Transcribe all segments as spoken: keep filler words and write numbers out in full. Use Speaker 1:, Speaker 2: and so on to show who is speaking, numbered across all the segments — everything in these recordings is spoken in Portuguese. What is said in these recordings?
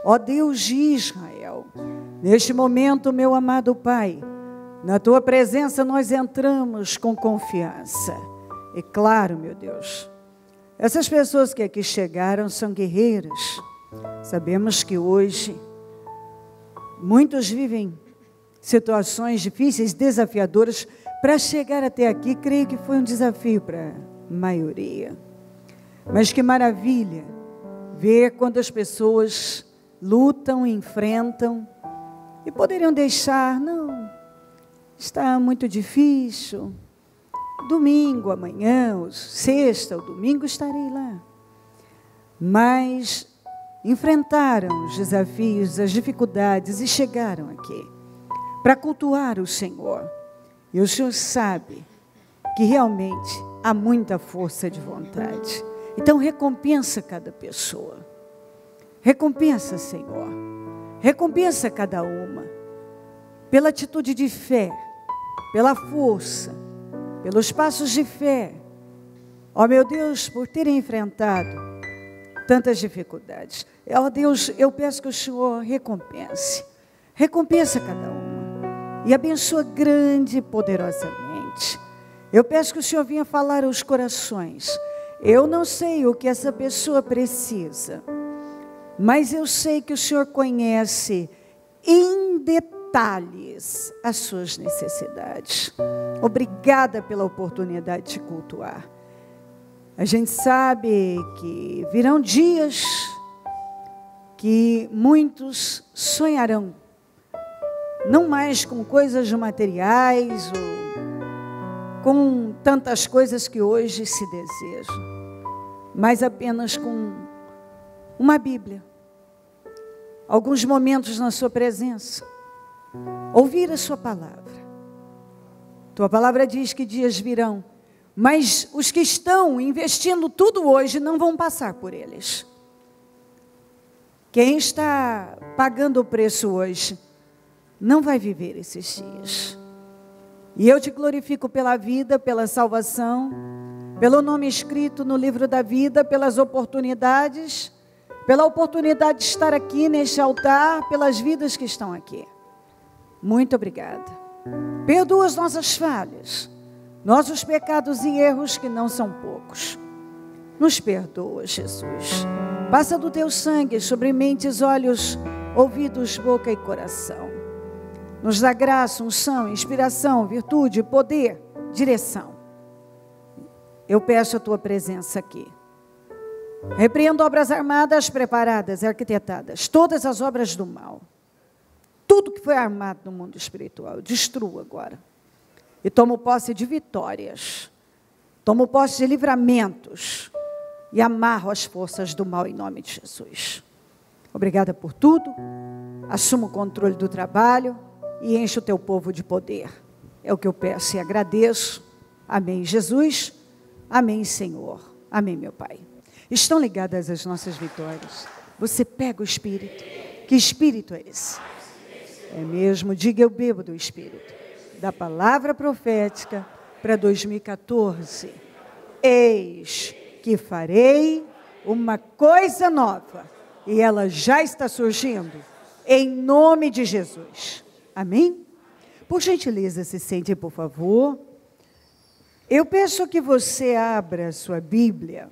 Speaker 1: ó Deus de Israel. Neste momento, meu amado Pai, na Tua presença nós entramos com confiança. E claro, meu Deus, essas pessoas que aqui chegaram são guerreiras. Sabemos que hoje muitos vivem situações difíceis, desafiadoras. Para chegar até aqui, creio que foi um desafio para a maioria. Mas que maravilha ver quando as pessoas lutam, enfrentam e poderiam deixar, não, está muito difícil, domingo, amanhã, ou sexta ou domingo estarei lá. Mas enfrentaram os desafios, as dificuldades e chegaram aqui para cultuar o Senhor. E o Senhor sabe que realmente há muita força de vontade. Então recompensa cada pessoa. Recompensa, Senhor. Recompensa cada uma. Pela atitude de fé, pela força, pelos passos de fé. Ó meu Deus, por terem enfrentado tantas dificuldades. Ó Deus, eu peço que o Senhor recompense. Recompensa cada uma. E abençoa grande e poderosamente. Eu peço que o Senhor venha falar aos corações. Eu não sei o que essa pessoa precisa, mas eu sei que o Senhor conhece em detalhes as suas necessidades. Obrigada pela oportunidade de cultuar. A gente sabe que virão dias que muitos sonharão, não mais com coisas materiais ou com tantas coisas que hoje se desejam, mas apenas com uma Bíblia, alguns momentos na sua presença, ouvir a sua palavra. Tua palavra diz que dias virão, mas os que estão investindo tudo hoje não vão passar por eles. Quem está pagando o preço hoje não vai viver esses dias. E eu te glorifico pela vida, pela salvação, pelo nome escrito no livro da vida, pelas oportunidades, pela oportunidade de estar aqui neste altar, pelas vidas que estão aqui. Muito obrigada. Perdoa as nossas falhas, nossos pecados e erros, que não são poucos. Nos perdoa, Jesus. Passa do teu sangue sobre mentes, olhos, ouvidos, boca e coração. Nos dá graça, unção, inspiração, virtude, poder, direção. Eu peço a tua presença aqui. Repreendo obras armadas, preparadas, arquitetadas, todas as obras do mal. Tudo que foi armado no mundo espiritual, eu destruo agora. E tomo posse de vitórias. Tomo posse de livramentos. E amarro as forças do mal em nome de Jesus. Obrigada por tudo. Assumo o controle do trabalho e enche o teu povo de poder. É o que eu peço e agradeço. Amém, Jesus. Amém, Senhor. Amém, meu Pai. Estão ligadas as nossas vitórias. Você pega o Espírito. Que Espírito é esse? É mesmo, diga, eu bebo do Espírito. Da palavra profética para dois mil e quatorze. Eis que farei uma coisa nova. E ela já está surgindo. Em nome de Jesus. Amém? Por gentileza, se sente, por favor. Eu peço que você abra a sua Bíblia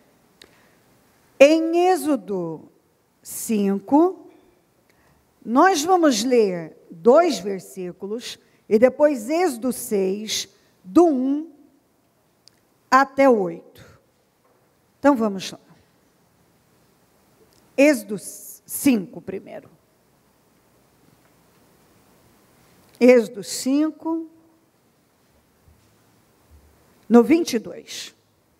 Speaker 1: em Êxodo cinco. Nós vamos ler dois versículos e depois Êxodo seis, do um até o oito. Então vamos lá. Êxodo cinco primeiro. Êxodo cinco, no vinte e dois.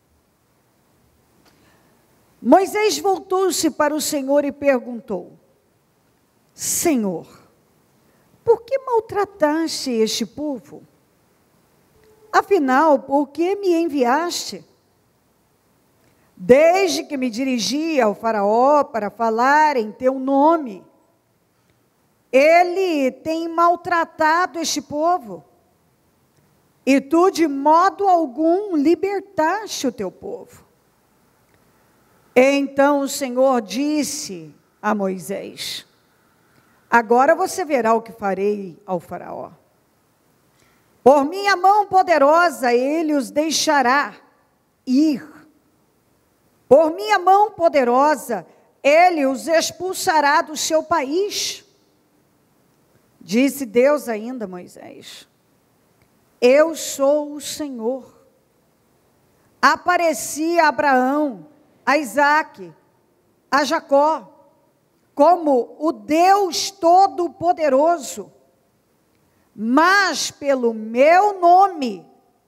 Speaker 1: Moisés voltou-se para o Senhor e perguntou: Senhor, por que maltrataste este povo? Afinal, por que me enviaste? Desde que me dirigi ao faraó para falar em teu nome, ele tem maltratado este povo, e tu de modo algum libertaste o teu povo. Então o Senhor disse a Moisés: agora você verá o que farei ao faraó. Por minha mão poderosa ele os deixará ir. Por minha mão poderosa ele os expulsará do seu país. Disse Deus ainda a Moisés: eu sou o Senhor. Apareci a Abraão, a Isaque, a Jacó, como o Deus Todo-Poderoso. Mas pelo meu nome,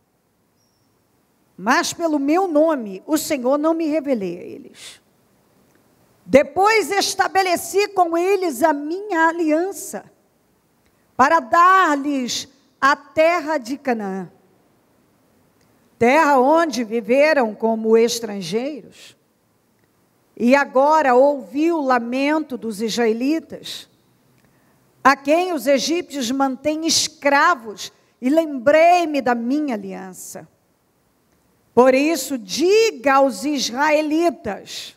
Speaker 1: mas pelo meu nome, o Senhor não me revelei a eles. Depois estabeleci com eles a minha aliança, para dar-lhes a terra de Canaã, terra onde viveram como estrangeiros. E agora ouvi o lamento dos israelitas, a quem os egípcios mantêm escravos, e lembrei-me da minha aliança. Por isso, diga aos israelitas: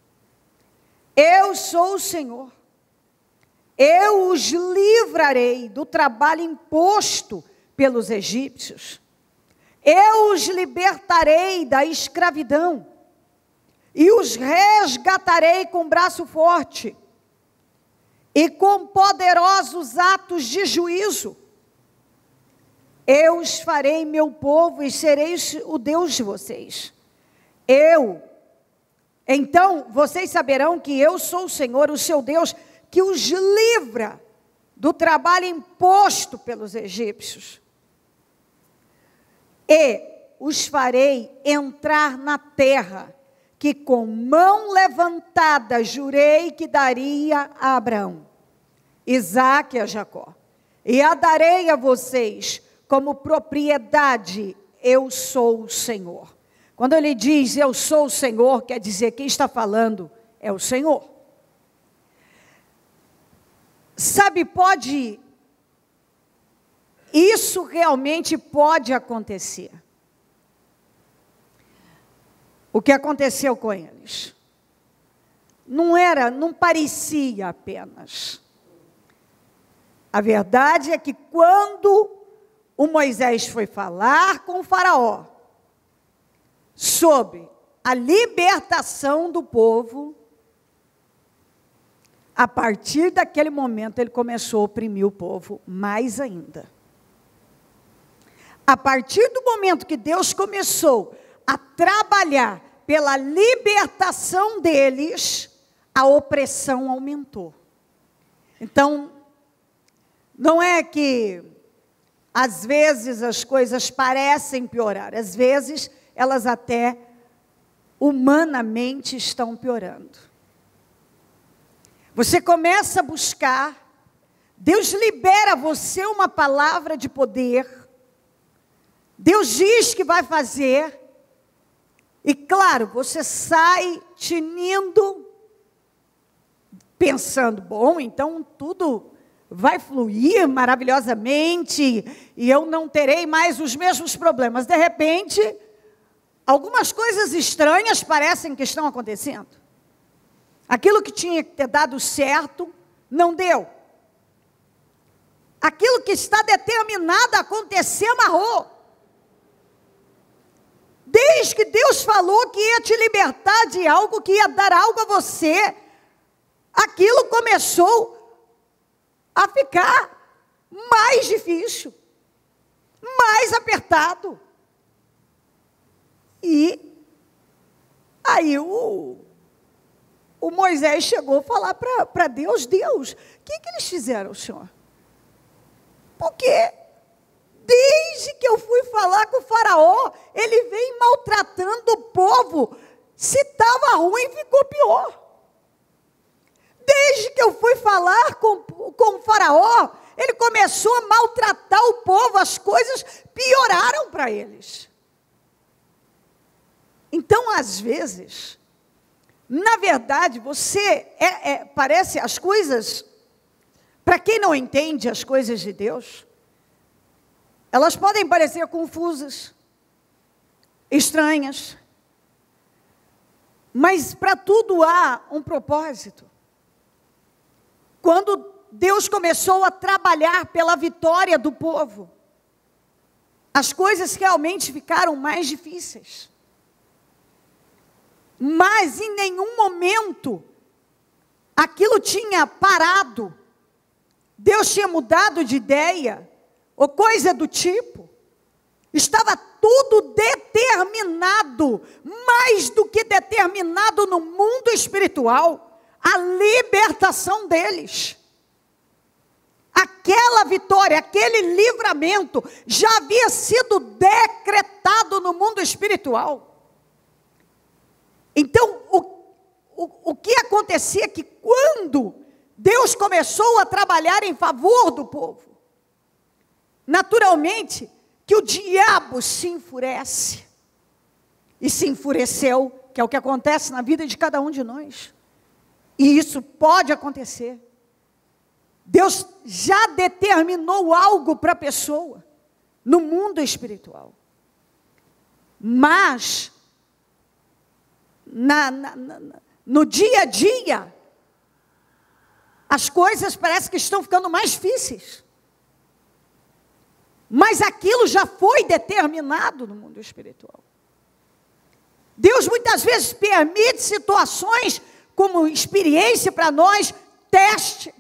Speaker 1: eu sou o Senhor. Eu os livrarei do trabalho imposto pelos egípcios. Eu os libertarei da escravidão e os resgatarei com braço forte e com poderosos atos de juízo. Eu os farei meu povo e serei o Deus de vocês. Eu, então vocês saberão que eu sou o Senhor, o seu Deus, que os livra do trabalho imposto pelos egípcios. E os farei entrar na terra que com mão levantada jurei que daria a Abraão, Isaque e a Jacó. E a darei a vocês como propriedade. Eu sou o Senhor. Quando ele diz eu sou o Senhor, quer dizer quem está falando é o Senhor. Sabe, pode, isso realmente pode acontecer. O que aconteceu com eles não era, não parecia apenas. A verdade é que quando o Moisés foi falar com o faraó sobre a libertação do povo, a partir daquele momento ele começou a oprimir o povo mais ainda. A partir do momento que Deus começou a trabalhar pela libertação deles, a opressão aumentou. Então, não é que às vezes as coisas parecem piorar, às vezes elas até humanamente estão piorando. Você começa a buscar, Deus libera a você uma palavra de poder, Deus diz que vai fazer, e claro, você sai tinindo, pensando, bom, então tudo vai fluir maravilhosamente, e eu não terei mais os mesmos problemas. De repente, algumas coisas estranhas parecem que estão acontecendo. Aquilo que tinha que ter dado certo, não deu. Aquilo que está determinado a acontecer, amarrou. Desde que Deus falou que ia te libertar de algo, que ia dar algo a você, aquilo começou a ficar mais difícil, mais apertado. E aí o, o Moisés chegou a falar para Deus: Deus, o que, que eles fizeram, Senhor? Porque desde que eu fui falar com o faraó, ele vem maltratando o povo. Se estava ruim, ficou pior. Desde que eu fui falar com, com o faraó, ele começou a maltratar o povo, as coisas pioraram para eles. Então, às vezes, na verdade, você, é, é, parece as coisas, para quem não entende as coisas de Deus, elas podem parecer confusas, estranhas, mas para tudo há um propósito. quando Deus começou a trabalhar pela vitória do povo, as coisas realmente ficaram mais difíceis. Mas em nenhum momento aquilo tinha parado. Deus tinha mudado de ideia, ou coisa do tipo. Estava tudo determinado, mais do que determinado no mundo espiritual, a libertação deles. Aquela vitória, aquele livramento já havia sido decretado no mundo espiritual. Então, o, o, o que acontecia é que quando Deus começou a trabalhar em favor do povo, naturalmente, que o diabo se enfurece, e se enfureceu, que é o que acontece na vida de cada um de nós, e isso pode acontecer. Deus já determinou algo para a pessoa, no mundo espiritual, mas, na, na, na, no dia a dia, as coisas parecem que estão ficando mais difíceis. Mas aquilo já foi determinado no mundo espiritual. Deus muitas vezes permite situações como experiência para nós, teste.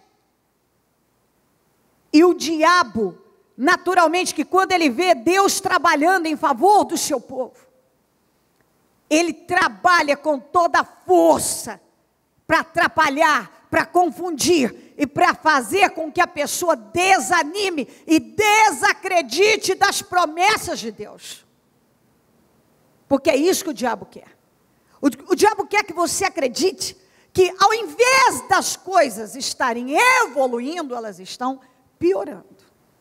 Speaker 1: E o diabo, naturalmente, que quando ele vê Deus trabalhando em favor do seu povo, ele trabalha com toda a força para atrapalhar, para confundir e para fazer com que a pessoa desanime e desacredite das promessas de Deus. Porque é isso que o diabo quer. O, o diabo quer que você acredite que ao invés das coisas estarem evoluindo, elas estão piorando.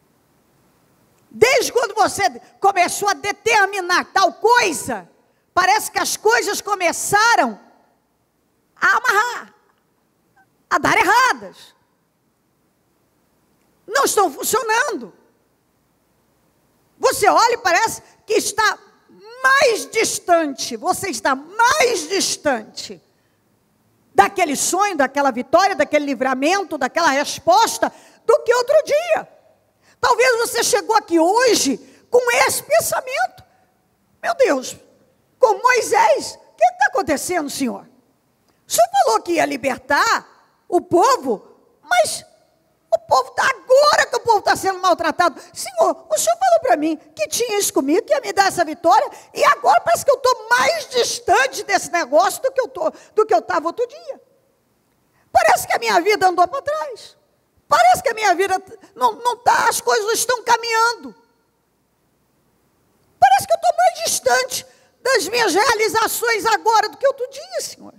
Speaker 1: Desde quando você começou a determinar tal coisa, parece que as coisas começaram a amarrar, a dar erradas. Não estão funcionando. Você olha e parece que está mais distante, você está mais distante daquele sonho, daquela vitória, daquele livramento, daquela resposta, do que outro dia. Talvez você chegou aqui hoje com esse pensamento. Meu Deus, com Moisés, o que está acontecendo, Senhor? O Senhor falou que ia libertar o povo, mas o povo está agora que o povo está sendo maltratado. Senhor, o Senhor falou para mim que tinha isso comigo, que ia me dar essa vitória, e agora parece que eu estou mais distante desse negócio do que eu tô, do que eu estava outro dia. Parece que a minha vida andou para trás. Parece que a minha vida não, não tá, as coisas estão caminhando. Parece que eu estou mais distante das minhas realizações agora do que outro dia, Senhor.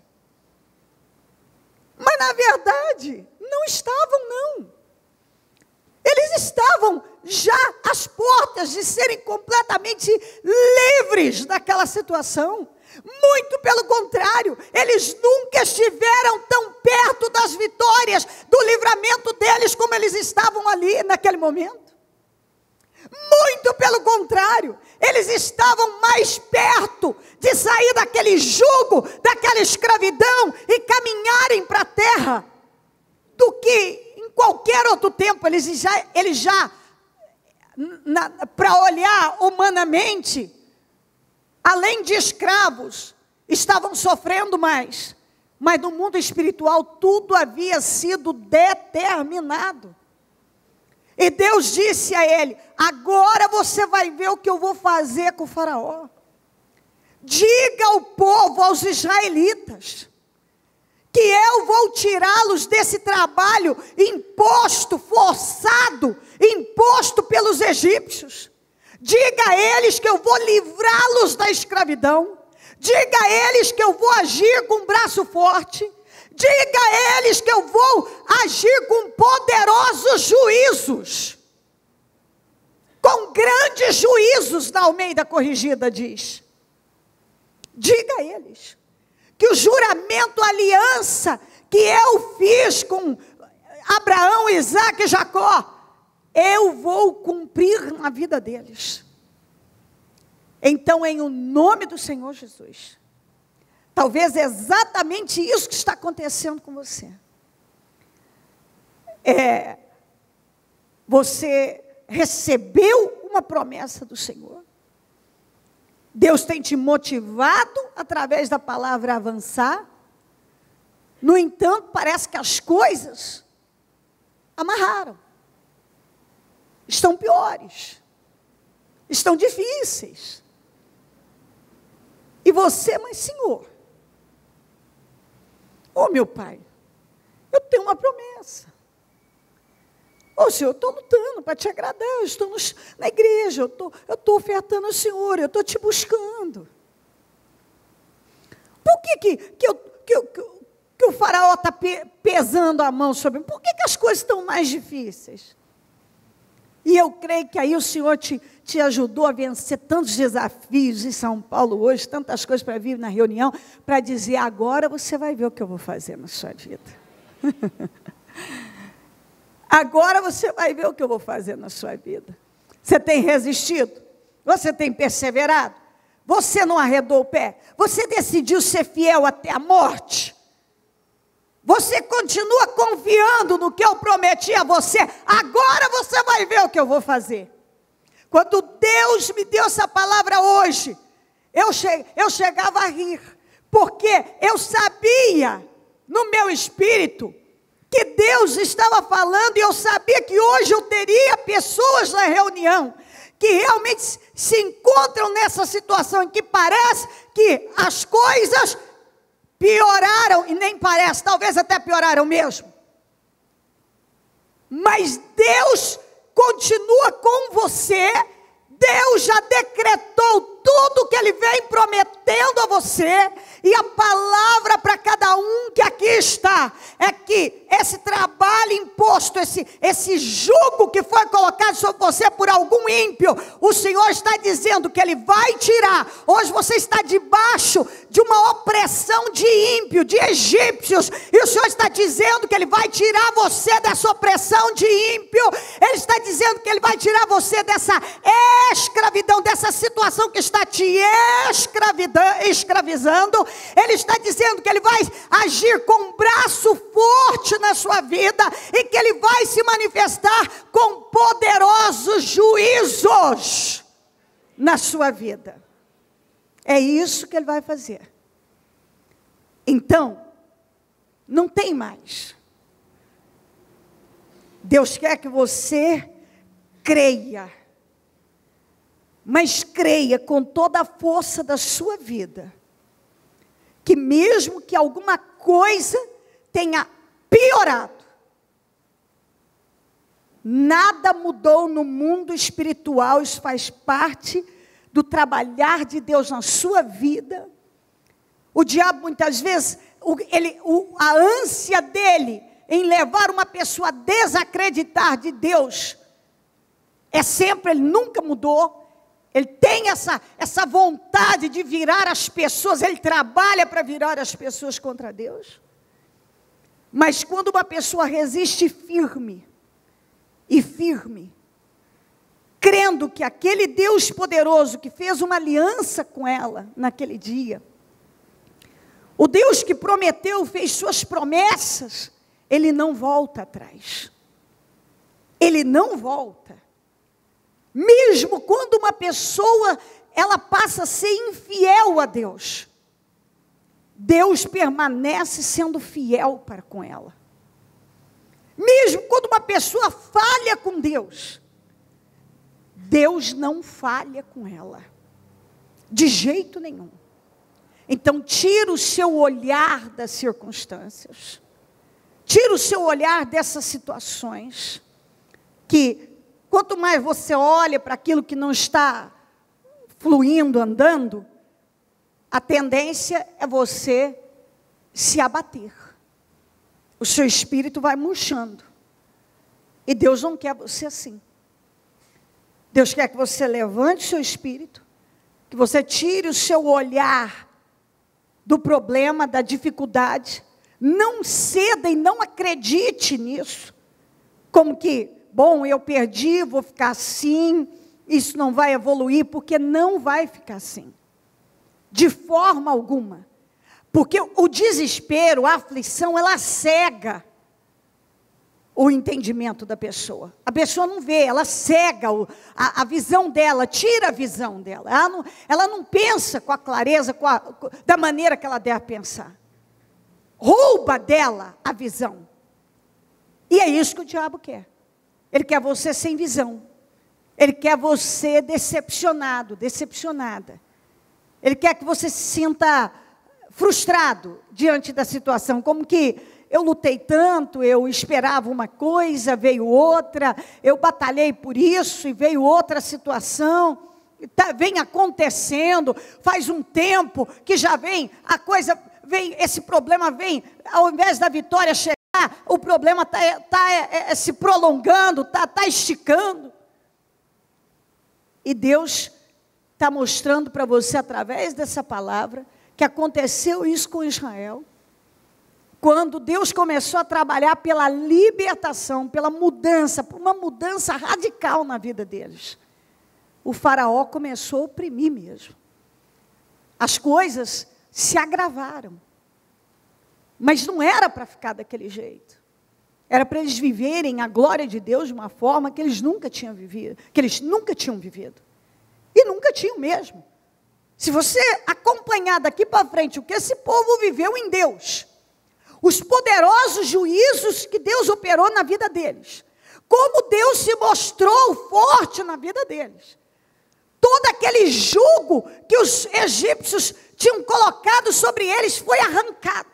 Speaker 1: Mas na verdade, não estavam não. Eles estavam já às portas de serem completamente livres daquela situação. Muito pelo contrário, eles nunca estiveram tão perto das vitórias, do livramento deles, como eles estavam ali naquele momento. Muito pelo contrário, eles estavam mais perto de sair daquele jugo, daquela escravidão e caminharem para a terra, do que em qualquer outro tempo. Eles já, eles já para olhar humanamente, além de escravos, estavam sofrendo mais. Mas no mundo espiritual tudo havia sido determinado. E Deus disse a ele: agora você vai ver o que eu vou fazer com o faraó. Diga ao povo, aos israelitas, que eu vou tirá-los desse trabalho imposto, forçado, imposto pelos egípcios. Diga a eles que eu vou livrá-los da escravidão. Diga a eles que eu vou agir com um braço forte. Diga a eles que eu vou agir com poderosos juízos. Com grandes juízos, na Almeida Corrigida diz. Diga a eles que o juramento, a aliança que eu fiz com Abraão, Isaque e Jacó, eu vou cumprir na vida deles. Então, em o nome do Senhor Jesus, talvez é exatamente isso que está acontecendo com você. é, você recebeu uma promessa do Senhor. Deus tem te motivado através da palavra a avançar. No entanto, parece que as coisas amarraram. Estão piores. Estão difíceis. E você, mas Senhor, ô meu Pai, eu tenho uma promessa. Ô Senhor, eu estou lutando para te agradar, eu estou nos, na igreja, eu estou, eu estou ofertando ao Senhor, eu estou te buscando. Por que, que, que, eu, que, eu, que o faraó está pe, pesando a mão sobre mim? Por que, que as coisas estão mais difíceis? E eu creio que aí o Senhor te, te ajudou a vencer tantos desafios em São Paulo hoje, tantas coisas para vir na reunião, para dizer, agora você vai ver o que eu vou fazer na sua vida. Agora você vai ver o que eu vou fazer na sua vida. Você tem resistido? Você tem perseverado? Você não arredou o pé? Você decidiu ser fiel até a morte? Você continua confiando no que eu prometi a você? Agora você vai ver o que eu vou fazer. Quando Deus me deu essa palavra hoje, eu, che eu chegava a rir, porque eu sabia no meu espírito que Deus estava falando, e eu sabia que hoje eu teria pessoas na reunião que realmente se encontram nessa situação em que parece que as coisas pioraram, e nem parece, talvez até pioraram mesmo. Mas Deus continua com você. Deus já decretou tudo que Ele vem prometendo a você. E a palavra para cada um que aqui está é que esse trabalho imposto, esse, esse jugo que foi colocado sobre você por algum ímpio, o Senhor está dizendo que Ele vai tirar. Hoje você está debaixo de uma opressão de ímpio, de egípcios, e o Senhor está dizendo que Ele vai tirar você dessa opressão de ímpio. Ele está dizendo que Ele vai tirar você dessa escravidão, dessa situação que está te escravizando. Ele está dizendo que Ele vai agir com um braço forte na sua vida, e que Ele vai se manifestar com poderosos juízos na sua vida. É isso que Ele vai fazer. Então, não tem mais. Deus quer que você creia, mas creia com toda a força da sua vida, que mesmo que alguma coisa tenha piorado, nada mudou no mundo espiritual. Isso faz parte do trabalhar de Deus na sua vida. O diabo muitas vezes, o, ele, o, a ânsia dele em levar uma pessoa a desacreditar de Deus, é sempre, ele nunca mudou. Ele tem essa, essa vontade de virar as pessoas, ele trabalha para virar as pessoas contra Deus. Mas quando uma pessoa resiste firme, e firme, crendo que aquele Deus poderoso que fez uma aliança com ela naquele dia, o Deus que prometeu, fez suas promessas, Ele não volta atrás. Ele não volta. Mesmo quando uma pessoa, ela passa a ser infiel a Deus, Deus permanece sendo fiel para com ela. Mesmo quando uma pessoa falha com Deus, Deus não falha com ela, de jeito nenhum. Então tira o seu olhar das circunstâncias, tira o seu olhar dessas situações, que quanto mais você olha para aquilo que não está fluindo, andando, a tendência é você se abater. O seu espírito vai murchando. E Deus não quer você assim. Deus quer que você levante o seu espírito, que você tire o seu olhar do problema, da dificuldade. Não ceda e não acredite nisso. Como que, bom, eu perdi, vou ficar assim, isso não vai evoluir, porque não vai ficar assim. De forma alguma. Porque o desespero, a aflição, ela cega. o entendimento da pessoa. A pessoa não vê, ela cega o, a, a visão dela, tira a visão dela. Ela não, ela não pensa com a clareza, com a, com, da maneira que ela deve pensar. Rouba dela a visão. E é isso que o diabo quer. Ele quer você sem visão. Ele quer você decepcionado, decepcionada. Ele quer que você se sinta frustrado diante da situação, como que eu lutei tanto, eu esperava uma coisa, veio outra, eu batalhei por isso e veio outra situação, tá, vem acontecendo, faz um tempo que já vem, a coisa vem, esse problema vem, ao invés da vitória chegar, o problema está tá, é, é, se prolongando, está tá esticando. E Deus está mostrando para você, através dessa palavra, que aconteceu isso com Israel, quando Deus começou a trabalhar pela libertação, pela mudança, por uma mudança radical na vida deles. O faraó começou a oprimir mesmo. As coisas se agravaram. Mas não era para ficar daquele jeito. Era para eles viverem a glória de Deus de uma forma que eles nunca tinham vivido, que eles nunca tinham vivido. E nunca tinham mesmo. Se você acompanhar daqui para frente o que esse povo viveu em Deus, os poderosos juízos que Deus operou na vida deles, como Deus se mostrou forte na vida deles, todo aquele jugo que os egípcios tinham colocado sobre eles foi arrancado,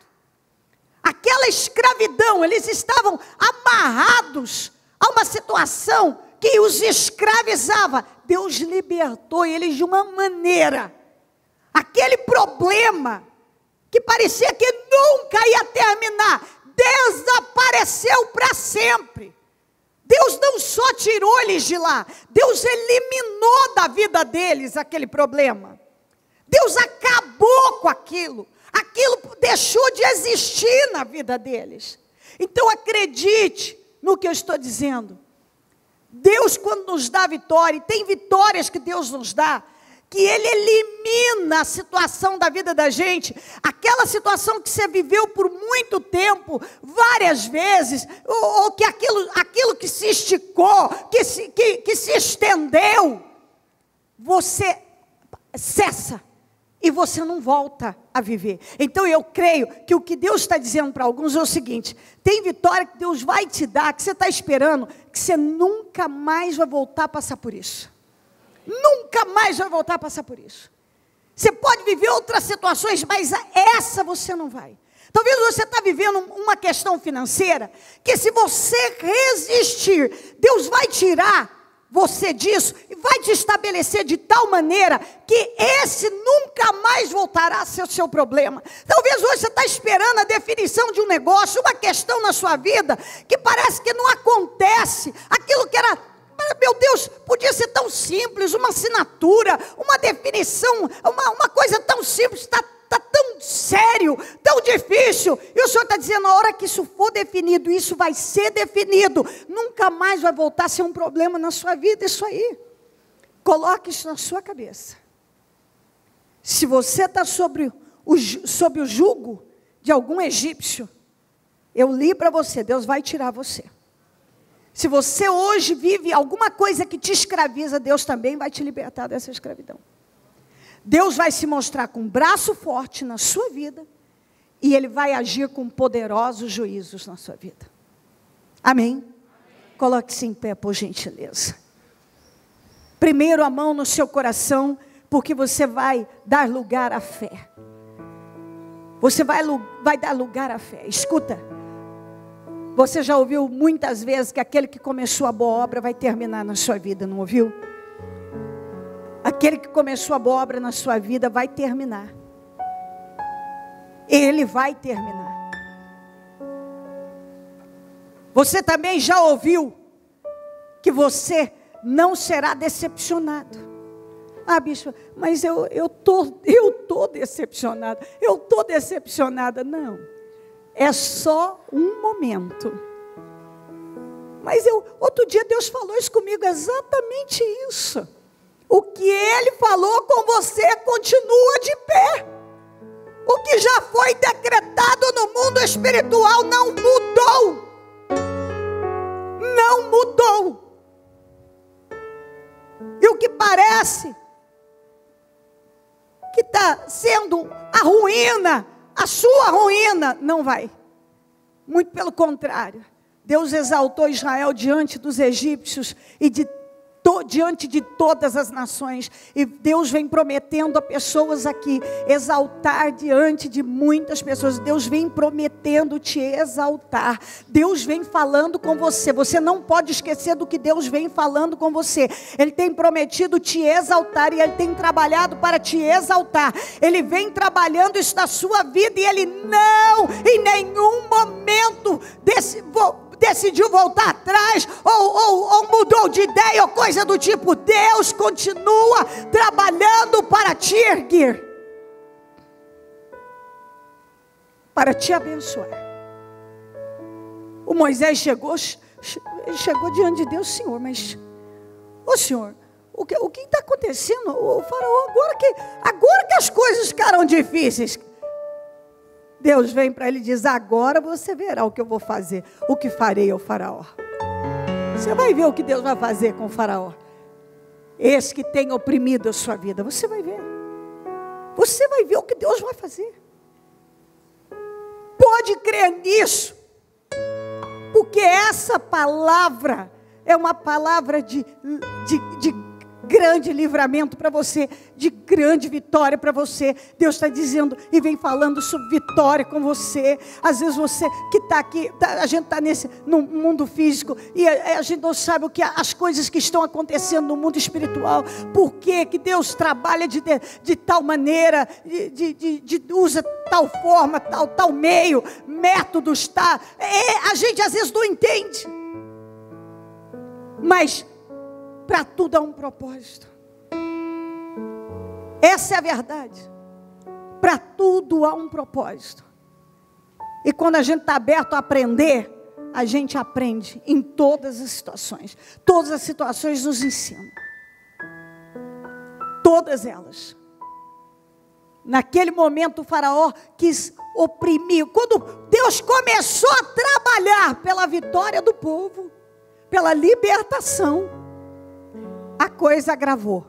Speaker 1: aquela escravidão, eles estavam amarrados a uma situação que os escravizava. Deus libertou eles de uma maneira, aquele problema que parecia que nunca ia terminar, desapareceu para sempre. Deus não só tirou eles de lá, Deus eliminou da vida deles aquele problema. Deus acabou com aquilo, aquilo deixou de existir na vida deles. Então acredite no que eu estou dizendo. Deus, quando nos dá vitória, e tem vitórias que Deus nos dá, que Ele elimina a situação da vida da gente, aquela situação que você viveu por muito tempo, várias vezes, ou, ou que aquilo, aquilo que se esticou, que se, que, que se estendeu, você cessa, e você não volta a viver. Então eu creio que o que Deus está dizendo para alguns é o seguinte: tem vitória que Deus vai te dar, que você está esperando, que você nunca mais vai voltar a passar por isso. Nunca mais vai voltar a passar por isso. Você pode viver outras situações, mas essa você não vai. Talvez você está vivendo uma questão financeira, que se você resistir, Deus vai tirar você disso, e vai te estabelecer de tal maneira, que esse nunca mais voltará a ser o seu problema. Talvez hoje você está esperando a definição de um negócio, uma questão na sua vida, que parece que não acontece, aquilo que era... Meu Deus, podia ser tão simples, uma assinatura, uma definição, uma, uma coisa tão simples, está tá tão sério, tão difícil. E o Senhor está dizendo, a hora que isso for definido, isso vai ser definido, nunca mais vai voltar a ser um problema na sua vida, isso aí. Coloque isso na sua cabeça. Se você está sobre o, sobre o jugo de algum egípcio, eu li para você, Deus vai tirar você. Se você hoje vive alguma coisa que te escraviza, Deus também vai te libertar dessa escravidão. Deus vai se mostrar com um braço forte na sua vida, e Ele vai agir com poderosos juízos na sua vida. Amém? Coloque-se em pé, por gentileza. Primeiro a mão no seu coração, porque você vai dar lugar à fé. Você vai, vai dar lugar à fé. Escuta. Você já ouviu muitas vezes que aquele que começou a boa obra vai terminar na sua vida, não ouviu? Aquele que começou a boa obra na sua vida vai terminar. Ele vai terminar. Você também já ouviu que você não será decepcionado. Ah, bispo, mas eu eu tô, eu tô decepcionado. Eu tô decepcionada. Não. É só um momento. Mas eu, outro dia Deus falou isso comigo, exatamente isso. O que Ele falou com você continua de pé. O que já foi decretado no mundo espiritual não mudou. parece que está sendo a ruína, a sua ruína, não vai. Muito pelo contrário. Deus exaltou Israel diante dos egípcios e de To, diante de todas as nações, e Deus vem prometendo a pessoas aqui, exaltar diante de muitas pessoas. Deus vem prometendo te exaltar. Deus vem falando com você. Você não pode esquecer do que Deus vem falando com você. Ele tem prometido te exaltar, e Ele tem trabalhado para te exaltar. Ele vem trabalhando isso na sua vida, e Ele não, em nenhum momento desse... decidiu voltar atrás, ou, ou, ou mudou de ideia, ou coisa do tipo. Deus continua trabalhando para te erguer, para te abençoar. O Moisés chegou, ele chegou diante de Deus: Senhor, mas, ô Senhor, o que o que está acontecendo? O faraó, agora que, agora que as coisas ficaram difíceis. Deus vem para ele e diz: agora você verá o que eu vou fazer, o que farei ao faraó. Você vai ver o que Deus vai fazer com o faraó, esse que tem oprimido a sua vida. Você vai ver, você vai ver o que Deus vai fazer. Pode crer nisso, porque essa palavra é uma palavra de, de, de grande livramento para você, de grande vitória para você. Deus está dizendo e vem falando sobre vitória com você. Às vezes você que está aqui, tá, a gente está nesse no mundo físico, e a, a gente não sabe o que as coisas que estão acontecendo no mundo espiritual. Por que que Deus trabalha de, de, de tal maneira, de, de, de, de usa tal forma, tal, tal meio, métodos, tá? É, a gente às vezes não entende, mas para tudo há um propósito. Essa é a verdade. Para tudo há um propósito. E quando a gente está aberto a aprender, a gente aprende em todas as situações. Todas as situações nos ensinam. Todas elas. Naquele momento o faraó quis oprimir. Quando Deus começou a trabalhar pela vitória do povo, pela libertação, a coisa agravou.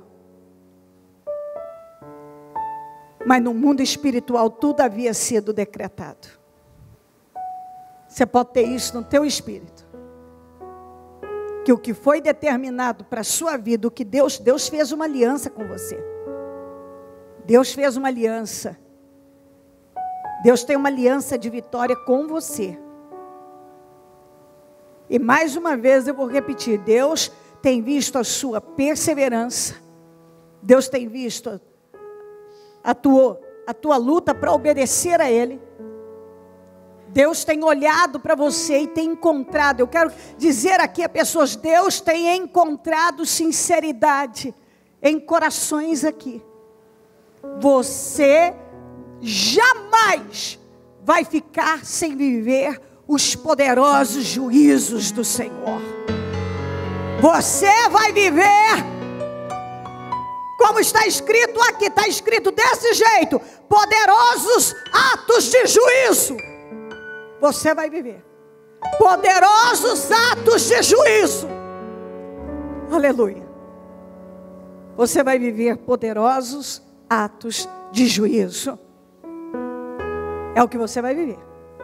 Speaker 1: Mas no mundo espiritual tudo havia sido decretado. Você pode ter isso no teu espírito, que o que foi determinado para a sua vida, o que Deus, Deus fez uma aliança com você. Deus fez uma aliança. Deus tem uma aliança de vitória com você. E mais uma vez eu vou repetir, Deus tem visto a sua perseverança. Deus tem visto a tua, a tua luta para obedecer a Ele. Deus tem olhado para você e tem encontrado. Eu quero dizer aqui a pessoas: Deus tem encontrado sinceridade em corações aqui. Você jamais vai ficar sem viver os poderosos juízos do Senhor. Você vai viver como está escrito aqui, está escrito desse jeito: poderosos atos de juízo. Você vai viver poderosos atos de juízo. Aleluia. Você vai viver poderosos atos de juízo. É o que você vai viver.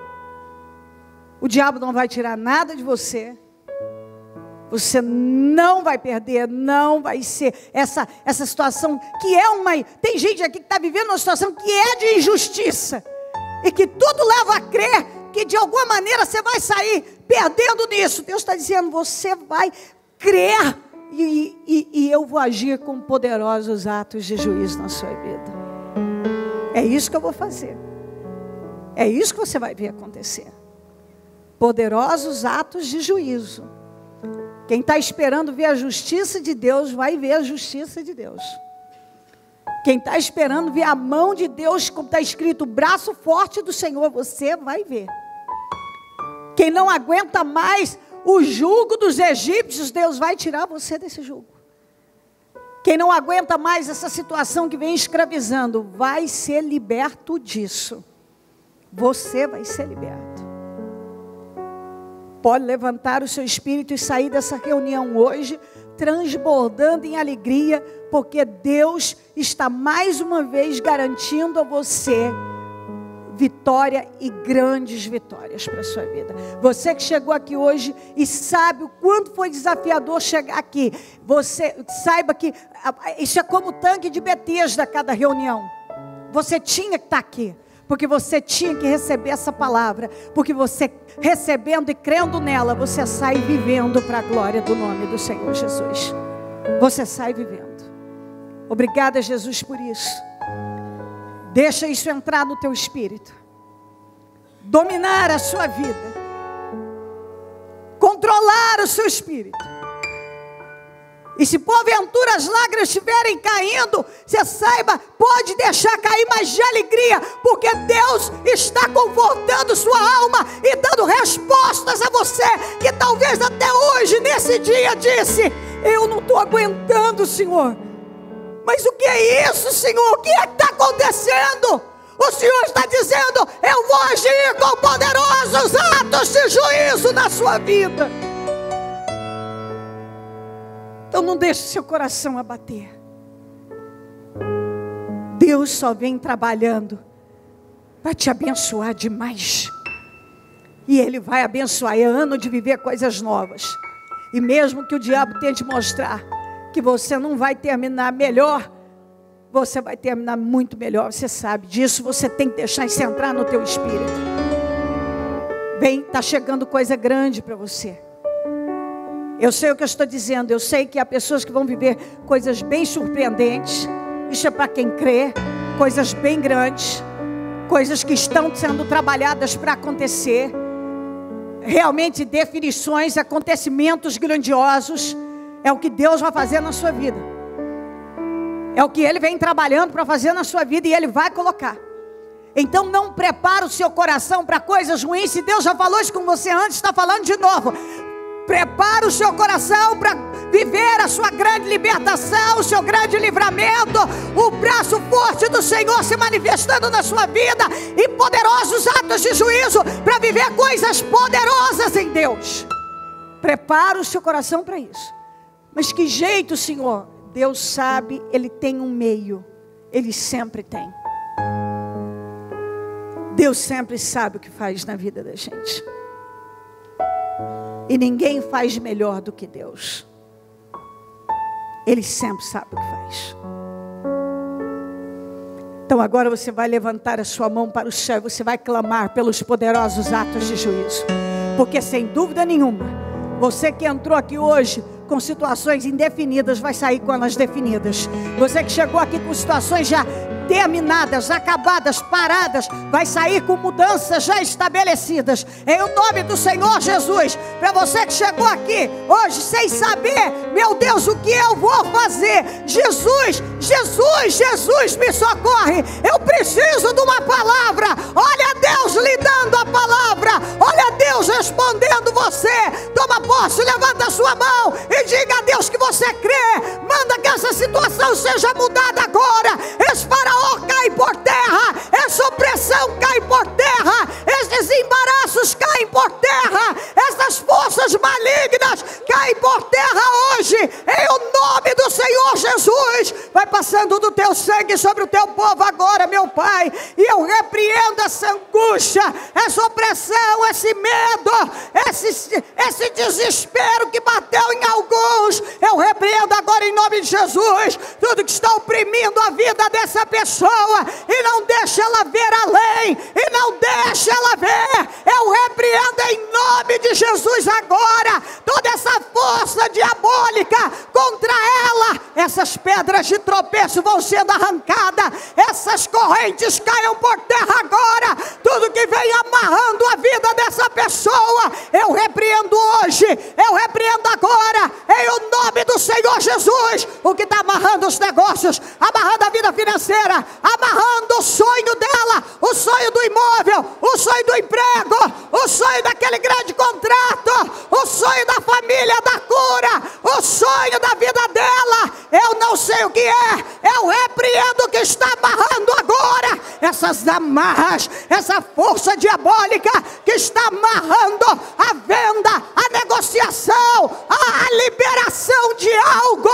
Speaker 1: O diabo não vai tirar nada de você. Você não vai perder, não vai ser essa, essa situação que é uma... Tem gente aqui que está vivendo uma situação que é de injustiça, e que tudo leva a crer que de alguma maneira você vai sair perdendo nisso. Deus está dizendo: você vai crer, e, e, e eu vou agir com poderosos atos de juízo na sua vida. É isso que eu vou fazer. É isso que você vai ver acontecer. Poderosos atos de juízo. Quem está esperando ver a justiça de Deus, vai ver a justiça de Deus. Quem está esperando ver a mão de Deus, como está escrito, o braço forte do Senhor, você vai ver. Quem não aguenta mais o jugo dos egípcios, Deus vai tirar você desse jugo. Quem não aguenta mais essa situação que vem escravizando, vai ser liberto disso. Você vai ser liberto. Pode levantar o seu espírito e sair dessa reunião hoje transbordando em alegria, porque Deus está mais uma vez garantindo a você vitória e grandes vitórias para a sua vida. Você que chegou aqui hoje e sabe o quanto foi desafiador chegar aqui, você saiba que isso é como o tanque de Betesda, cada reunião. Você tinha que estar aqui, porque você tinha que receber essa palavra, porque você recebendo e crendo nela, você sai vivendo para a glória do nome do Senhor Jesus. Você sai vivendo. Obrigada, Jesus, por isso. Deixa isso entrar no teu espírito, dominar a sua vida, controlar o seu espírito. E se porventura as lágrimas estiverem caindo, você saiba, pode deixar cair mais de alegria, porque Deus está confortando sua alma e dando respostas a você, que talvez até hoje, nesse dia, disse: eu não estou aguentando, Senhor. Mas o que é isso, Senhor? O que é que está acontecendo? O Senhor está dizendo: eu vou agir com poderosos atos de juízo na sua vida. Então não deixe seu coração abater. Deus só vem trabalhando para te abençoar demais. E Ele vai abençoar. É ano de viver coisas novas. E mesmo que o diabo tente mostrar que você não vai terminar melhor, você vai terminar muito melhor. Você sabe disso. Você tem que deixar isso entrar no teu espírito. Vem, está chegando coisa grande para você. Eu sei o que eu estou dizendo. Eu sei que há pessoas que vão viver coisas bem surpreendentes. Isso é para quem crê. Coisas bem grandes. Coisas que estão sendo trabalhadas para acontecer. Realmente definições, acontecimentos grandiosos. É o que Deus vai fazer na sua vida. É o que Ele vem trabalhando para fazer na sua vida. E Ele vai colocar. Então não prepara o seu coração para coisas ruins. Se Deus já falou isso com você antes, está falando de novo. Prepara o seu coração para viver a sua grande libertação, o seu grande livramento, o braço forte do Senhor se manifestando na sua vida, e poderosos atos de juízo para viver coisas poderosas em Deus. Prepara o seu coração para isso. Mas que jeito, Senhor? Deus sabe, Ele tem um meio. Ele sempre tem. Deus sempre sabe o que faz na vida da gente. E ninguém faz melhor do que Deus. Ele sempre sabe o que faz. Então agora você vai levantar a sua mão para o céu. Você vai clamar pelos poderosos atos de juízo. Porque sem dúvida nenhuma, você que entrou aqui hoje com situações indefinidas, vai sair com elas definidas. Você que chegou aqui com situações já terminadas, acabadas, paradas, vai sair com mudanças já estabelecidas, em o nome do Senhor Jesus. Para você que chegou aqui hoje sem saber, meu Deus, o que eu vou fazer? Jesus, Jesus, Jesus, me socorre. Eu preciso de uma palavra. Olha Deus lhe dando a palavra. Olha Deus respondendo você. Toma posse, levanta a sua mão e diga a Deus que você crê. Manda que essa situação seja mudada agora. Esse faraó cai por terra, essa opressão cai por terra, esses embaraços caem por terra, essas forças malignas caem por terra hoje, em o nome do Senhor Jesus. Vai passando do teu sangue sobre o teu povo agora, meu Pai, e eu repreendo essa angústia, essa opressão, esse medo, esse, esse desespero que bateu em alguns. Eu repreendo agora em nome de Jesus tudo que está oprimindo a vida dessa pessoa, e não deixa ela ver além, e não deixa ela ver. Eu repreendo em nome de Jesus agora toda essa força diabólica contra ela. Essas pedras de tropeço vão sendo arrancadas, essas correntes caiam por terra agora. Tudo que vem amarrando a vida dessa pessoa, eu repreendo hoje, eu repreendo agora, em o nome do Senhor Jesus. O que está amarrando os negócios, amarrando a vida financeira, amarrando o sonho dela, o sonho do imóvel, o sonho do emprego, o o sonho daquele grande contrato, o sonho da família, da cura, o sonho da vida dela. Eu não sei o que é, eu repreendo o que está amarrando agora, essas amarras, essa força diabólica que está amarrando a venda, a negociação, a liberação de algo,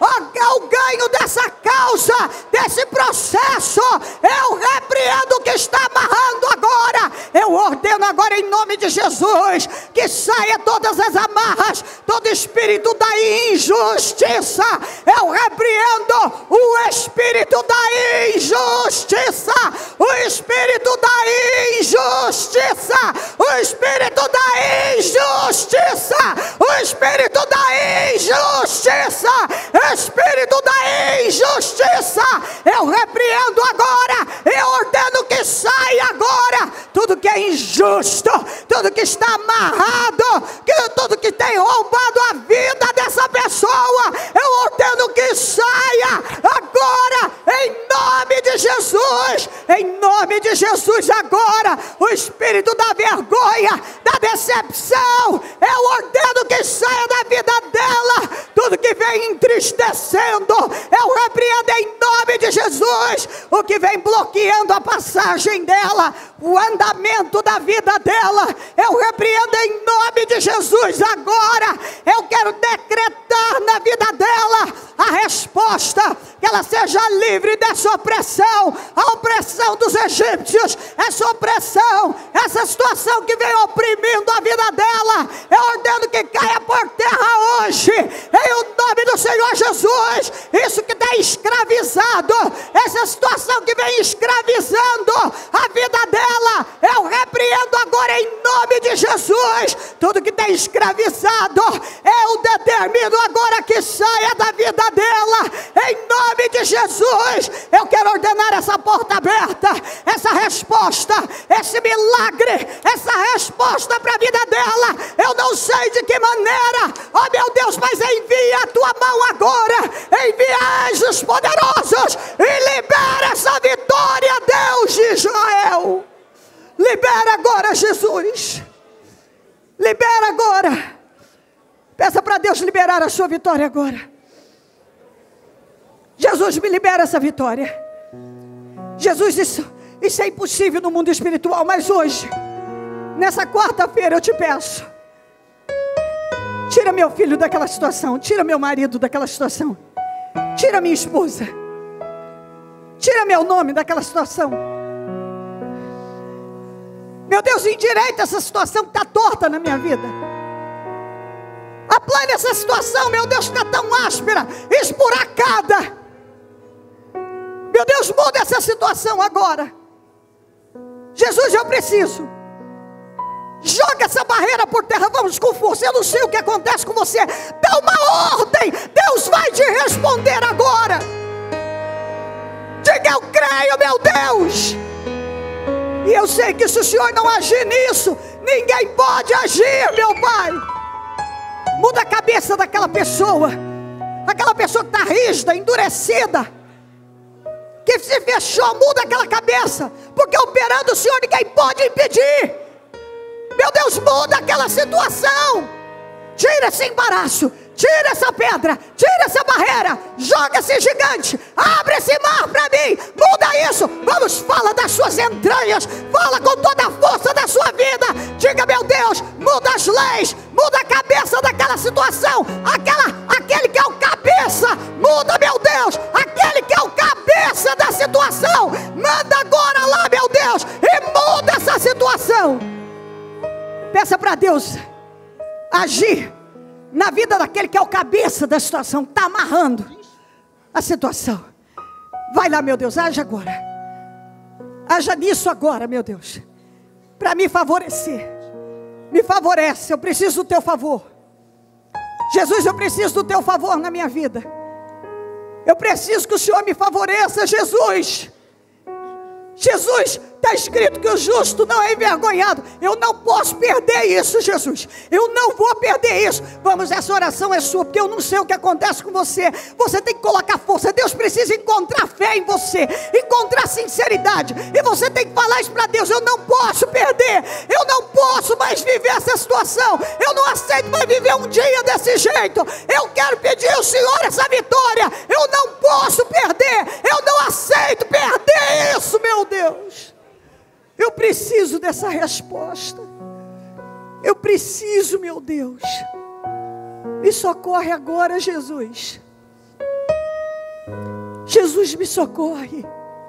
Speaker 1: o, o ganho dessa causa, desse processo. Eu repreendo o que está amarrando agora. Eu ordeno agora em nome de Jesus que saia todas as amarras, todo espírito da injustiça. Eu repreendo o espírito da injustiça, o espírito da injustiça, o espírito da injustiça, o espírito da injustiça, espírito da injustiça. Eu repreendo agora, eu ordeno que saia agora tudo que é injusto, tudo que está amarrado, que tudo que tem roubado a vida dessa pessoa. Eu ordeno que saia agora em nome de Jesus, em nome de Jesus agora. O espírito da vergonha, da decepção, eu ordeno que saia da vida dela, tudo que vem entristecendo, eu repreendo em nome de Jesus, o que vem bloqueando a passagem dela, o andamento da vida dela, eu repreendo em nome de Jesus agora. Eu quero decretar na vida dela a resposta, que ela seja livre dessa opressão, a opressão dos egípcios, essa opressão, essa situação que vem oprimindo a vida dela. Eu ordeno que caia por terra hoje, em o nome do Senhor Jesus. Isso que tem escravizado, essa situação que vem escravizando a vida dela, eu repreendo agora em nome de Jesus. Tudo que tem escravizado, eu determino agora que saia da vida dela, em nome de Jesus. Eu quero ordenar essa porta aberta, essa resposta, esse milagre, essa resposta para a vida dela. Eu não sei de que maneira, oh meu Deus, mas envia a tua mão agora, envia anjos poderosos e libera essa vitória, Deus de Israel. Libera agora, Jesus, libera agora. Peça para Deus liberar a sua vitória agora. Jesus, me libera essa vitória. Jesus, isso, isso é impossível no mundo espiritual, mas hoje, nessa quarta-feira, eu te peço, tira meu filho daquela situação, tira meu marido daquela situação, tira minha esposa, tira meu nome daquela situação. Meu Deus, endireita essa situação que está torta na minha vida. Aplane essa situação, meu Deus, que está tão áspera, esburacada. Meu Deus, muda essa situação agora. Jesus, eu preciso. Joga essa barreira por terra, vamos com força. Eu não sei o que acontece com você. Dá uma ordem, Deus vai te responder agora. Diga, eu creio, meu Deus. E eu sei que se o Senhor não agir nisso, ninguém pode agir, meu Pai. Muda a cabeça daquela pessoa, aquela pessoa que está rígida, endurecida, que se fechou. Muda aquela cabeça, porque operando o Senhor ninguém pode impedir. Meu Deus, muda aquela situação. Tira esse embaraço, tira essa pedra, tira essa barreira, joga esse gigante, abre esse mar para mim, muda isso. Vamos, fala das suas entranhas, fala com toda a força da sua vida. Diga, meu Deus, muda as leis, muda a cabeça daquela situação, aquela, aquele que é o cabeça, muda, meu Deus, aquele que é o cabeça da situação, manda agora lá, meu Deus, e muda essa situação. Peça para Deus agir na vida daquele que é o cabeça da situação, está amarrando a situação. Vai lá, meu Deus, age agora. Haja nisso agora, meu Deus, para me favorecer. Me favorece, eu preciso do teu favor. Jesus, eu preciso do teu favor na minha vida. Eu preciso que o Senhor me favoreça, Jesus. Jesus, está escrito que o justo não é envergonhado. Eu não posso perder isso, Jesus. Eu não vou perder isso. Vamos, essa oração é sua, porque eu não sei o que acontece com você. Você tem que colocar força. Deus precisa encontrar fé em você, encontrar sinceridade. E você tem que falar isso para Deus. Eu não posso perder. Eu não posso posso mais viver essa situação. Eu não aceito mais viver um dia desse jeito. Eu quero pedir ao Senhor essa vitória. Eu não posso perder. Eu não aceito perder isso, meu Deus. Eu preciso dessa resposta. Eu preciso, meu Deus. Me socorre agora, Jesus. Jesus, me socorre.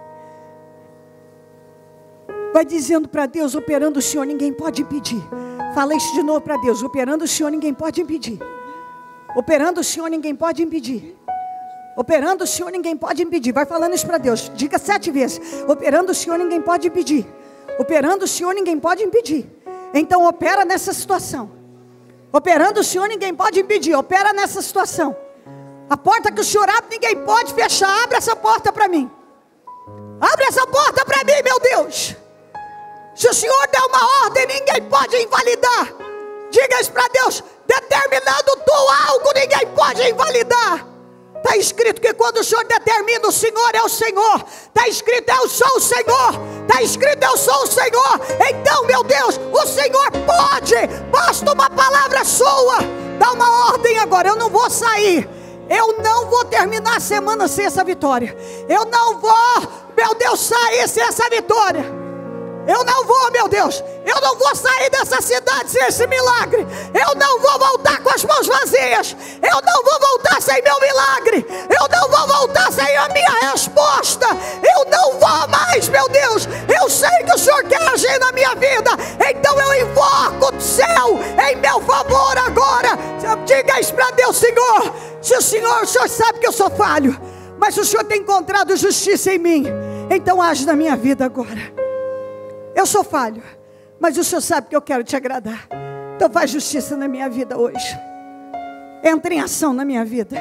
Speaker 1: Vai dizendo para Deus: operando o Senhor, ninguém pode impedir. Fala isso de novo para Deus: operando o Senhor, ninguém pode impedir. Operando o Senhor, ninguém pode impedir. Operando o Senhor, ninguém pode impedir. Vai falando isso para Deus. Diga sete vezes: operando o Senhor, ninguém pode impedir. Operando o Senhor, ninguém pode impedir. Então opera nessa situação. Operando o Senhor, ninguém pode impedir. Opera nessa situação. A porta que o Senhor abre, ninguém pode fechar. Abre essa porta para mim. Abre essa porta para mim, meu Deus. Se o Senhor der uma ordem, ninguém pode invalidar. Diga isso para Deus: determinando tu algo, ninguém pode invalidar. Está escrito que quando o Senhor determina, o Senhor é o Senhor. Está escrito: eu sou o Senhor. Está escrito: eu sou o Senhor. Então, meu Deus, o Senhor pode. Basta uma palavra sua. Dá uma ordem agora: eu não vou sair. Eu não vou terminar a semana sem essa vitória. Eu não vou, meu Deus, sair sem essa vitória. Eu não vou, meu Deus. Eu não vou sair dessa cidade sem esse milagre. Eu não vou voltar com as mãos vazias. Eu não vou voltar sem meu milagre. Eu não vou voltar sem a minha resposta. Eu não vou mais, meu Deus. Eu sei que o Senhor quer agir na minha vida. Então eu invoco o céu em meu favor agora. Diga isso para Deus: Senhor, se o Senhor, o Senhor sabe que eu sou falho, mas o Senhor tem encontrado justiça em mim, então age na minha vida agora. Eu sou falho, mas o Senhor sabe que eu quero te agradar. Então faz justiça na minha vida hoje. Entra em ação na minha vida.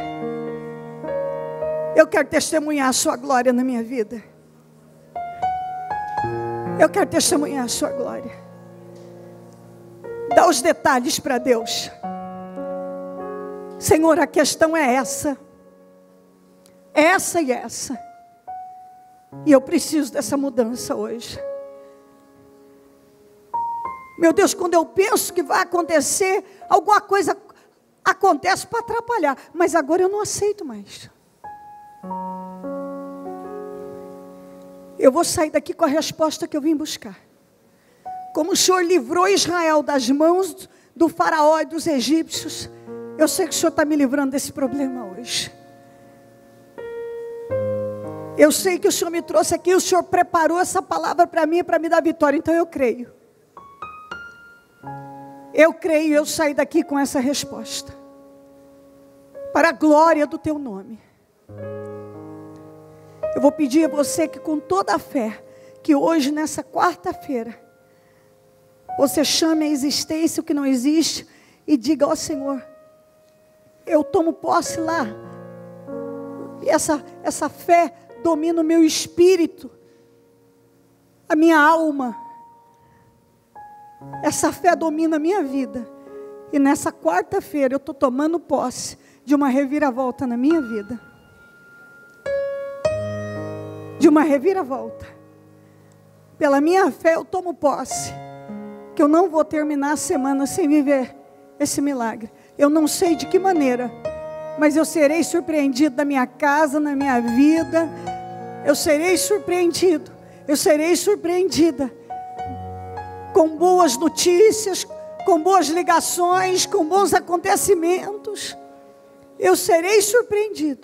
Speaker 1: Eu quero testemunhar a sua glória na minha vida. Eu quero testemunhar a sua glória. Dá os detalhes para Deus. Senhor, a questão é essa. Essa e essa. E eu preciso dessa mudança hoje. Meu Deus, quando eu penso que vai acontecer, alguma coisa acontece para atrapalhar. Mas agora eu não aceito mais. Eu vou sair daqui com a resposta que eu vim buscar. Como o Senhor livrou Israel das mãos do faraó e dos egípcios, eu sei que o Senhor está me livrando desse problema hoje. Eu sei que o Senhor me trouxe aqui, o Senhor preparou essa palavra para mim, para me dar vitória. Então eu creio. Eu creio, eu saio daqui com essa resposta. Para a glória do teu nome. Eu vou pedir a você que com toda a fé, que hoje nessa quarta-feira, você chame a existência o que não existe e diga: ó Senhor, eu tomo posse lá. E essa, essa fé domina o meu espírito, a minha alma. Essa fé domina a minha vida. E nessa quarta-feira eu estou tomando posse de uma reviravolta na minha vida. De uma reviravolta. Pela minha fé eu tomo posse. Que eu não vou terminar a semana sem viver esse milagre. Eu não sei de que maneira. Mas eu serei surpreendido na minha casa, na minha vida. Eu serei surpreendido. Eu serei surpreendida. Com boas notícias, com boas ligações, com bons acontecimentos. Eu serei surpreendido.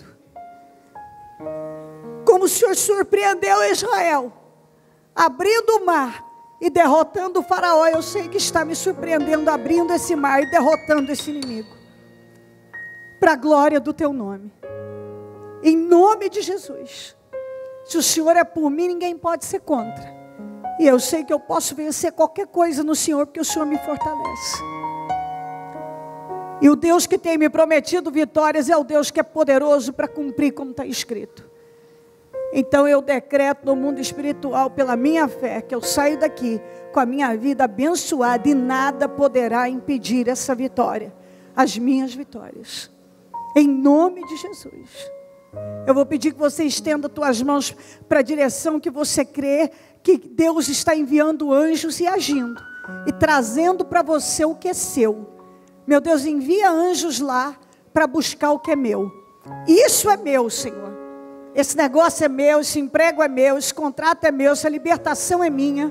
Speaker 1: Como o Senhor surpreendeu Israel, abrindo o mar e derrotando o faraó, eu sei que está me surpreendendo, abrindo esse mar e derrotando esse inimigo. Para a glória do teu nome. Em nome de Jesus. Se o Senhor é por mim, ninguém pode ser contra. E eu sei que eu posso vencer qualquer coisa no Senhor, porque o Senhor me fortalece. E o Deus que tem me prometido vitórias é o Deus que é poderoso para cumprir como está escrito. Então eu decreto no mundo espiritual, pela minha fé, que eu saio daqui com a minha vida abençoada e nada poderá impedir essa vitória, as minhas vitórias. Em nome de Jesus. Eu vou pedir que você estenda as tuas mãos para a direção que você crê que Deus está enviando anjos e agindo. e trazendo para você o que é seu. Meu Deus, envia anjos lá para buscar o que é meu. Isso é meu, Senhor. Esse negócio é meu, esse emprego é meu, esse contrato é meu, essa libertação é minha.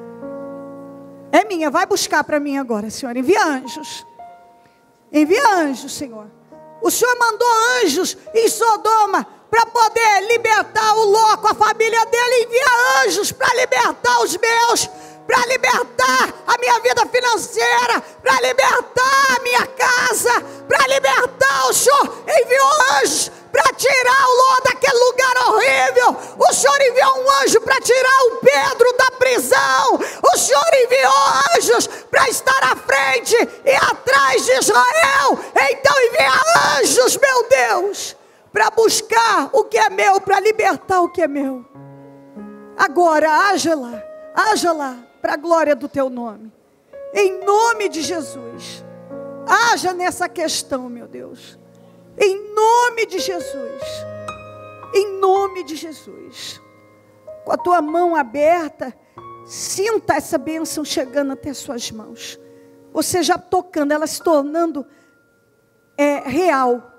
Speaker 1: É minha, vai buscar para mim agora, Senhor. Envia anjos. Envia anjos, Senhor. O Senhor mandou anjos em Sodoma para poder libertar o louco, a família dele. Envia anjos para libertar os meus, para libertar a minha vida financeira, para libertar a minha casa, para libertar. O Senhor enviou anjos para tirar o Ló daquele lugar horrível. O Senhor enviou um anjo para tirar o Pedro da prisão. O Senhor enviou anjos para estar à frente e atrás de Israel. Então envia anjos, meu Deus, para buscar o que é meu, para libertar o que é meu. Agora, haja lá, haja lá, para a glória do teu nome. Em nome de Jesus. Haja nessa questão, meu Deus. Em nome de Jesus. Em nome de Jesus. Com a tua mão aberta, sinta essa bênção chegando até suas mãos. Você já tocando, ela se tornando é, real.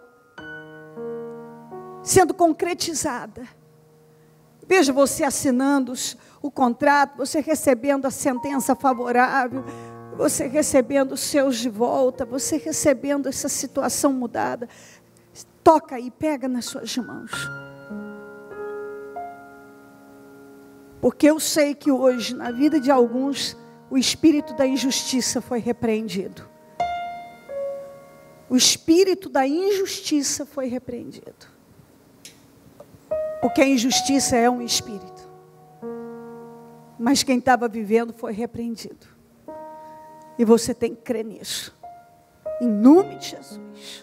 Speaker 1: Sendo concretizada. Veja você assinando o contrato, você recebendo a sentença favorável, você recebendo os seus de volta, você recebendo essa situação mudada. Toca aí, pega nas suas mãos. Porque eu sei que hoje, na vida de alguns, o espírito da injustiça foi repreendido. O espírito da injustiça foi repreendido. Porque a injustiça é um espírito. Mas quem estava vivendo foi repreendido. E você tem que crer nisso. Em nome de Jesus.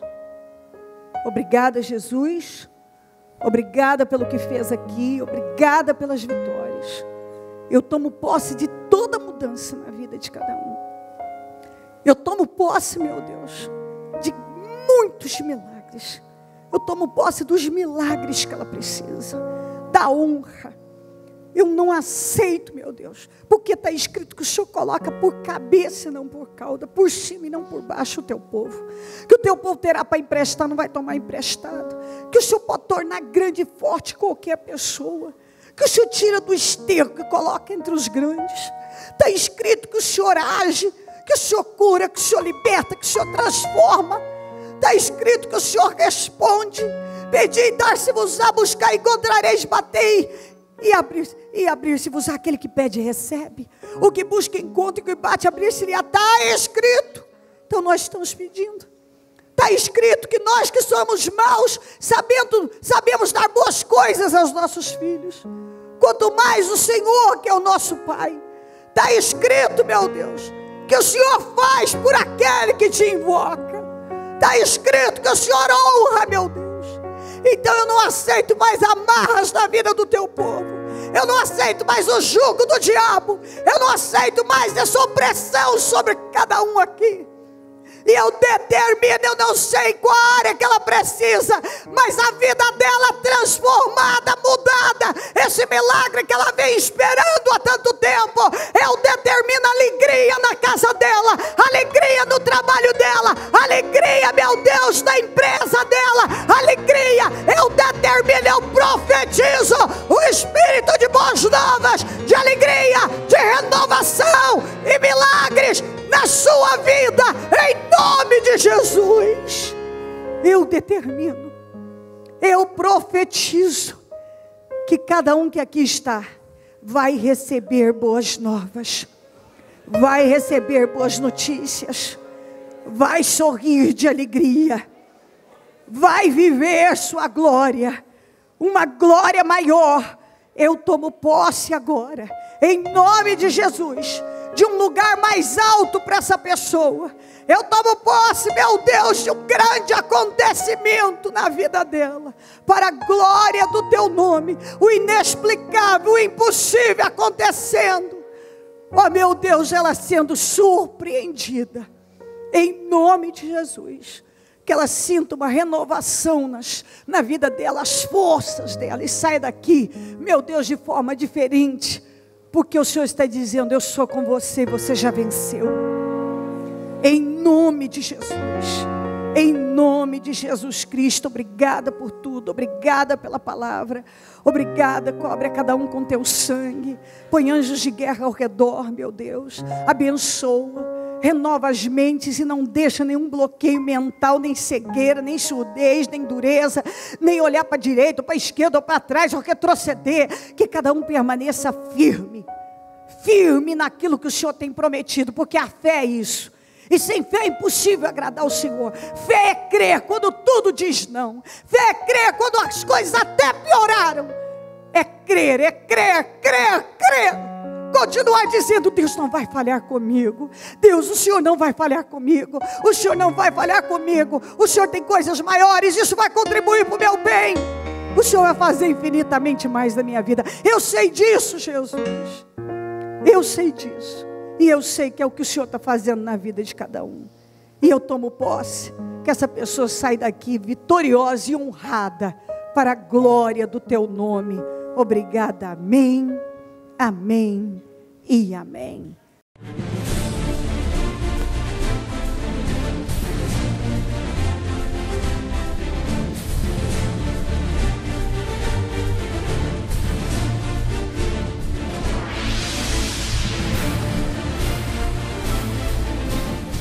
Speaker 1: Obrigada, Jesus. Obrigada pelo que fez aqui. Obrigada pelas vitórias. Eu tomo posse de toda mudança na vida de cada um. Eu tomo posse, meu Deus, de muitos milagres. Eu tomo posse dos milagres que ela precisa. Da honra. Eu não aceito, meu Deus, porque está escrito que o Senhor coloca por cabeça e não por cauda, por cima e não por baixo o teu povo. Que o teu povo terá para emprestar, não vai tomar emprestado. Que o Senhor pode tornar grande e forte qualquer pessoa. Que o Senhor tira do esterco e coloca entre os grandes. Está escrito que o Senhor age, que o Senhor cura, que o Senhor liberta, que o Senhor transforma. Está escrito que o Senhor responde. Pedi e dar-se-vos-á, buscar e encontrareis, batei e abrir, e abrir-se-vos aquele que pede recebe. O que busca encontra, e que bate abrir-se-lhe. Está escrito. Então nós estamos pedindo. Está escrito que nós que somos maus, sabendo, sabemos dar boas coisas aos nossos filhos. Quanto mais o Senhor, que é o nosso Pai. Está escrito, meu Deus, que o Senhor faz por aquele que te invoca. Está escrito que o Senhor honra, meu Deus. Então eu não aceito mais amarras na vida do teu povo. Eu não aceito mais o jugo do diabo. Eu não aceito mais essa opressão sobre cada um aqui. E eu determino, eu não sei qual área que ela precisa, mas a vida dela transformada, mudada, esse milagre que ela vem esperando há tanto tempo, eu determino alegria na casa dela, alegria no trabalho dela, alegria, meu Deus, na empresa dela, alegria, eu determino, eu profetizo o espírito de boas novas, de alegria, de renovação e milagres na sua vida, em nome de Jesus. Eu determino, eu profetizo que cada um que aqui está vai receber boas novas, vai receber boas notícias, vai sorrir de alegria, vai viver sua glória, uma glória maior. Eu tomo posse agora, em nome de Jesus, de um lugar mais alto para essa pessoa. Eu tomo posse, meu Deus, de um grande acontecimento na vida dela, para a glória do teu nome, o inexplicável, o impossível acontecendo. Oh meu Deus, ela sendo surpreendida, em nome de Jesus, que ela sinta uma renovação nas, na vida dela, as forças dela, e saia daqui, meu Deus, de forma diferente, porque o Senhor está dizendo: eu sou com você e você já venceu. Em nome de Jesus, em nome de Jesus Cristo, obrigada por tudo, obrigada pela palavra, obrigada, cobre a cada um com teu sangue, põe anjos de guerra ao redor, meu Deus, abençoa, renova as mentes e não deixa nenhum bloqueio mental, nem cegueira, nem surdez, nem dureza, nem olhar para a direita, ou para a esquerda, ou para trás, ou retroceder, que cada um permaneça firme, firme naquilo que o Senhor tem prometido, porque a fé é isso. E sem fé é impossível agradar o Senhor. Fé é crer quando tudo diz não. Fé é crer quando as coisas até pioraram. É crer, é crer, crer, crer. Continuar dizendo: Deus não vai falhar comigo. Deus, o Senhor não vai falhar comigo. O Senhor não vai falhar comigo. O Senhor tem coisas maiores. Isso vai contribuir para o meu bem. O Senhor vai fazer infinitamente mais da minha vida. Eu sei disso, Jesus. Eu sei disso. E eu sei que é o que o Senhor está fazendo na vida de cada um. E eu tomo posse, que essa pessoa saia daqui vitoriosa e honrada, para a glória do teu nome. Obrigada, amém, amém e amém.